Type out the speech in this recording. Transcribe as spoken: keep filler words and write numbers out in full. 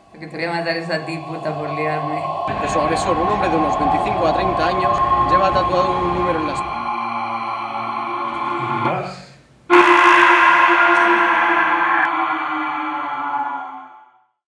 Lo que te voy a matar es a ti, puta, por liarme. De su agresor, un hombre de unos veinticinco a treinta años, lleva tatuado un número en la espalda.